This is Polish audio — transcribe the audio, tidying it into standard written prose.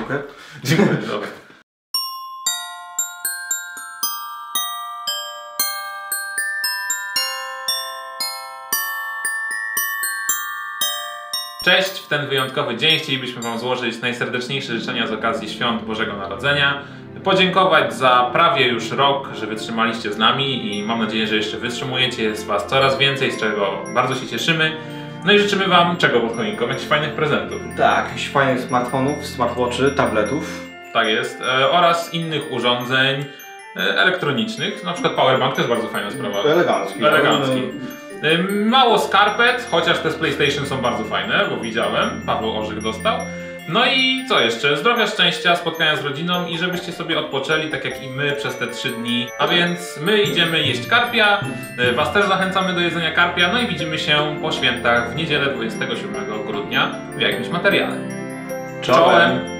Dziękuję. Dziękuję, dobra. Cześć, w ten wyjątkowy dzień chcielibyśmy Wam złożyć najserdeczniejsze życzenia z okazji Świąt Bożego Narodzenia. Podziękować za prawie już rok, że wytrzymaliście z nami i mam nadzieję, że jeszcze wytrzymujecie. Jest Was coraz więcej, z czego bardzo się cieszymy. No i życzymy Wam czego pod choinką? Jakichś fajnych prezentów. Tak, jakichś fajnych smartfonów, smartwatchy, tabletów. Tak jest. Oraz innych urządzeń elektronicznych. Na przykład powerbank to jest bardzo fajna sprawa. Elegancki. Elegancki. Mało skarpet, chociaż te z PlayStation są bardzo fajne, bo widziałem, Paweł Orzyk dostał. No i co jeszcze? Zdrowia, szczęścia, spotkania z rodziną i żebyście sobie odpoczęli tak jak i my przez te 3 dni. A więc my idziemy jeść karpia, Was też zachęcamy do jedzenia karpia, no i widzimy się po świętach w niedzielę 27 grudnia w jakimś materiale. Czołem!